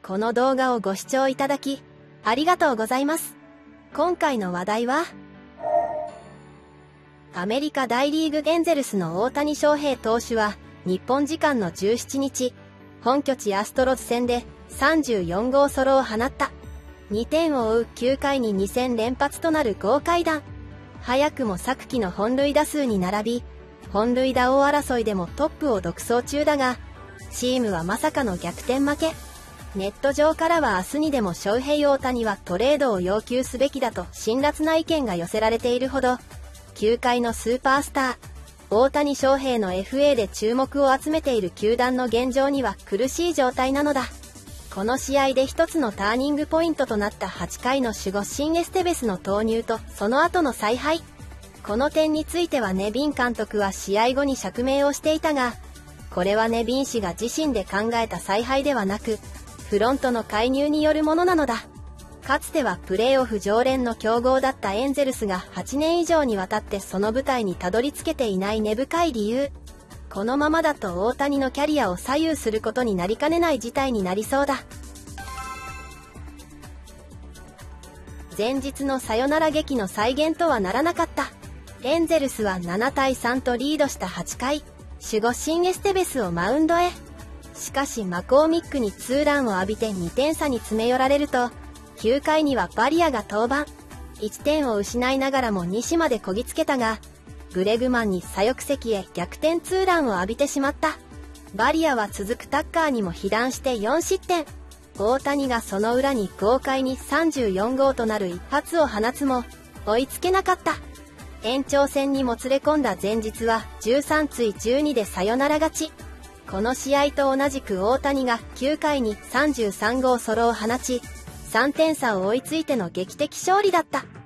この動画をご視聴いただき、ありがとうございます。今回の話題は、アメリカ大リーグエンゼルスの大谷翔平投手は、日本時間の17日、本拠地アストロズ戦で34号ソロを放った。2点を追う9回に2戦連発となる豪快弾。早くも昨季の本塁打数に並び、本塁打王争いでもトップを独走中だが、チームはまさかの逆転負け。ネット上からは明日にでも翔平大谷はトレードを要求すべきだと辛辣な意見が寄せられているほど、球界のスーパースター、大谷翔平の FA で注目を集めている球団の現状には苦しい状態なのだ。この試合で一つのターニングポイントとなった8回の守護神エステベスの投入とその後の采配。この点についてはネビン監督は試合後に釈明をしていたが、これはネビン氏が自身で考えた采配ではなく、フロントの介入によるものなのだ。かつてはプレーオフ常連の強豪だったエンゼルスが8年以上にわたってその舞台にたどり着けていない根深い理由。このままだと大谷のキャリアを左右することになりかねない事態になりそうだ。前日のサヨナラ劇の再現とはならなかった。エンゼルスは7対3とリードした8回、守護神エステベスをマウンドへ。しかしマコーミックにツーランを浴びて2点差に詰め寄られると、9回にはバリアが登板。1点を失いながらも西までこぎつけたが、グレグマンに左翼席へ逆転ツーランを浴びてしまった。バリアは続くタッカーにも被弾して4失点。大谷がその裏に豪快に34号となる一発を放つも、追いつけなかった。延長戦にもつれ込んだ前日は13対12でサヨナラ勝ち。この試合と同じく大谷が9回に33号ソロを放ち、3点差を追いついての劇的勝利だった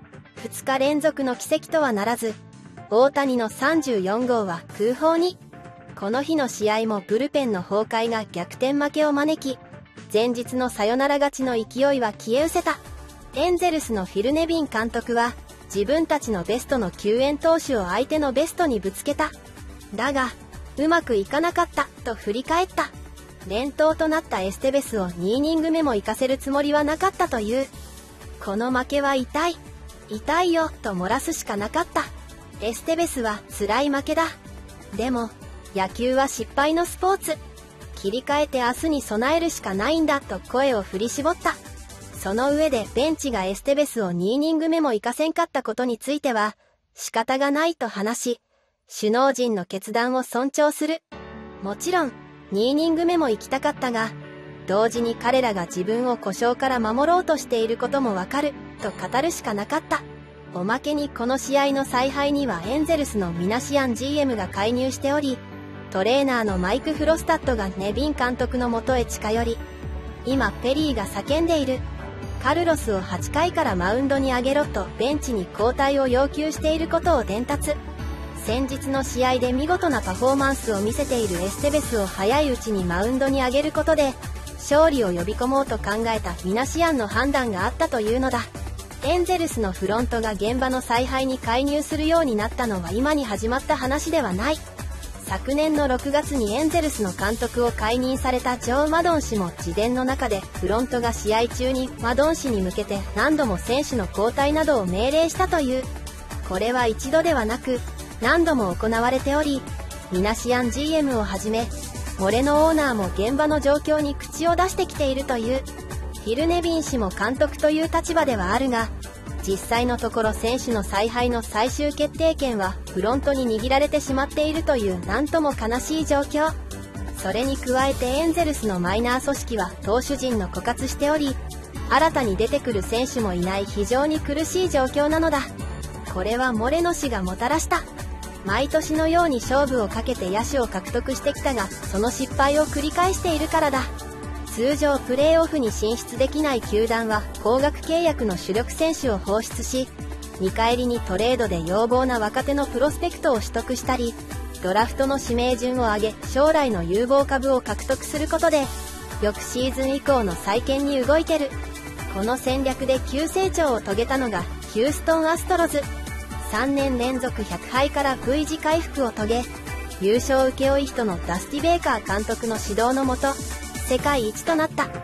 。2日連続の奇跡とはならず、大谷の34号は空砲に。この日の試合もブルペンの崩壊が逆転負けを招き、前日のサヨナラ勝ちの勢いは消え失せた。エンゼルスのフィル・ネビン監督は、自分たちのベストの救援投手を相手のベストにぶつけた。だが、うまくいかなかったと振り返った。連投となったエステベスを2イニング目も行かせるつもりはなかったという。この負けは痛い。痛いよと漏らすしかなかった。エステベスは辛い負けだ。でも、野球は失敗のスポーツ。切り替えて明日に備えるしかないんだと声を振り絞った。その上でベンチがエステベスを2イニング目も行かせんかったことについては、仕方がないと話し、首脳陣の決断を尊重する。もちろん、2イニング目も行きたかったが、同時に彼らが自分を故障から守ろうとしていることもわかる、と語るしかなかった。おまけにこの試合の采配にはエンゼルスのミナシアン GM が介入しており、トレーナーのマイク・フロスタッドがネビン監督の元へ近寄り、今ペリーが叫んでいる。カルロスを8回からマウンドに上げろとベンチに交代を要求していることを伝達。先日の試合で見事なパフォーマンスを見せているエステベスを早いうちにマウンドに上げることで勝利を呼び込もうと考えたミナシアンの判断があったというのだ。エンゼルスのフロントが現場の采配に介入するようになったのは今に始まった話ではない。昨年の6月にエンゼルスの監督を解任されたジョー・マドン氏も自伝の中でフロントが試合中にマドン氏に向けて何度も選手の交代などを命令したという。これは一度ではなく何度も行われており、ミナシアン GM をはじめモレノオーナーも現場の状況に口を出してきているという。フィル・ネビン氏も監督という立場ではあるが、実際のところ選手の采配の最終決定権はフロントに握られてしまっているというなんとも悲しい状況。それに加えてエンゼルスのマイナー組織は投手陣の枯渇しており、新たに出てくる選手もいない非常に苦しい状況なのだ。これはモレノ氏がもたらした。毎年のように勝負をかけて野手を獲得してきたが、その失敗を繰り返しているからだ。通常プレーオフに進出できない球団は高額契約の主力選手を放出し、見返りにトレードで要望な若手のプロスペクトを取得したり、ドラフトの指名順を上げ将来の有望株を獲得することで翌シーズン以降の再建に動いてる。この戦略で急成長を遂げたのがヒューストンアストロズ。3年連続100敗から V 字回復を遂げ、優勝請負人のダスティ・ベイカー監督の指導のもと世界一となった。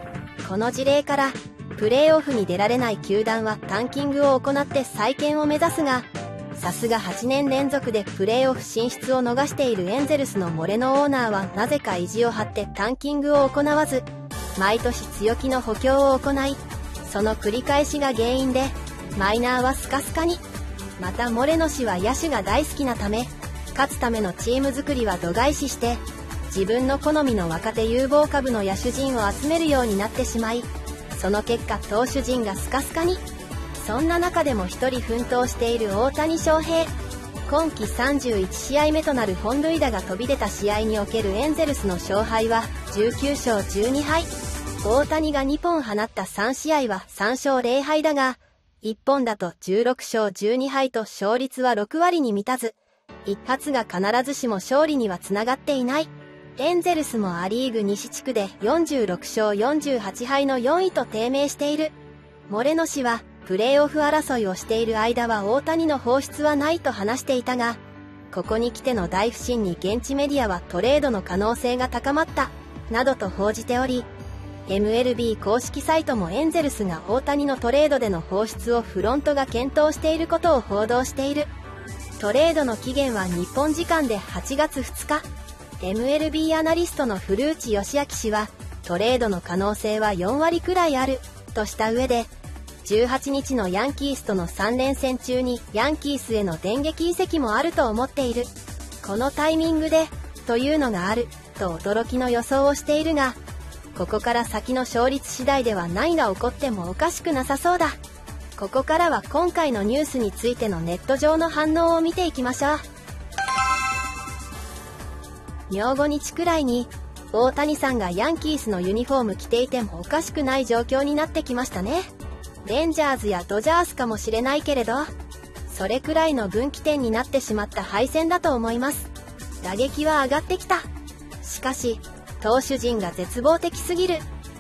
この事例から、プレーオフに出られない球団はタンキングを行って再建を目指すが、さすが8年連続でプレーオフ進出を逃しているエンゼルスのモレノオーナーはなぜか意地を張ってタンキングを行わず、毎年強気の補強を行い、その繰り返しが原因で、マイナーはスカスカに。またモレノ氏は野手が大好きなため、勝つためのチーム作りは度外視して、自分の好みの若手有望株の野手陣を集めるようになってしまい、その結果投手陣がスカスカに。そんな中でも一人奮闘している大谷翔平。今季31試合目となる本塁打が飛び出た試合におけるエンゼルスの勝敗は19勝12敗。大谷が2本放った3試合は3勝0敗だが、1本だと16勝12敗と勝率は6割に満たず、一発が必ずしも勝利にはつながっていない。エンゼルスもア・リーグ西地区で46勝48敗の4位と低迷している。モレノ氏は、プレーオフ争いをしている間は大谷の放出はないと話していたが、ここに来ての大不振に現地メディアはトレードの可能性が高まった、などと報じており、MLB 公式サイトもエンゼルスが大谷のトレードでの放出をフロントが検討していることを報道している。トレードの期限は日本時間で8月2日。MLB アナリストの古内義明氏は、トレードの可能性は4割くらいある、とした上で、18日のヤンキースとの3連戦中にヤンキースへの電撃移籍もあると思っている。このタイミングで、というのがある、と驚きの予想をしているが、ここから先の勝率次第では何が起こってもおかしくなさそうだ。ここからは今回のニュースについてのネット上の反応を見ていきましょう。明後日くらいに、大谷さんがヤンキースのユニフォーム着ていてもおかしくない状況になってきましたね。レンジャーズやドジャースかもしれないけれど、それくらいの分岐点になってしまった敗戦だと思います。打撃は上がってきた。しかし、投手陣が絶望的すぎる。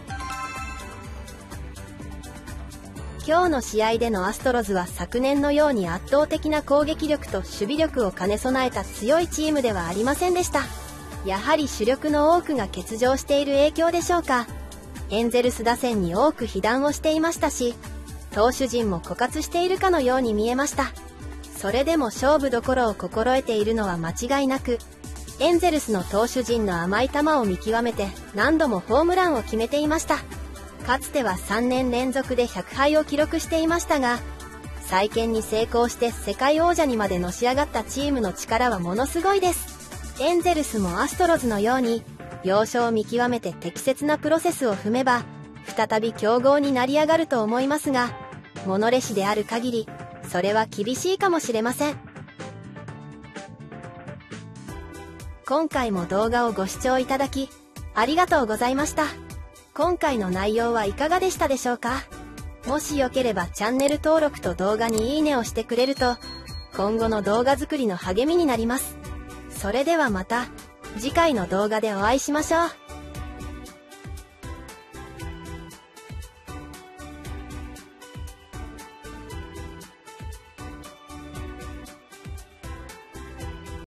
今日の試合でのアストロズは昨年のように圧倒的な攻撃力と守備力を兼ね備えた強いチームではありませんでした。やはり主力の多くが欠場している影響でしょうか。エンゼルス打線に多く被弾をしていましたし、投手陣も枯渇しているかのように見えました。それでも勝負どころを心得ているのは間違いなく、エンゼルスの投手陣の甘い球を見極めて何度もホームランを決めていました。かつては3年連続で100敗を記録していましたが、再建に成功して世界王者にまでのし上がったチームの力はものすごいです。エンゼルスもアストロズのように、要所を見極めて適切なプロセスを踏めば、再び強豪になり上がると思いますが、モノレシである限り、それは厳しいかもしれません。今回も動画をご視聴いただき、ありがとうございました。今回の内容はいかがでしたでしょうか？もしよければチャンネル登録と動画にいいねをしてくれると、今後の動画作りの励みになります。それではまた、次回の動画でお会いしましょう。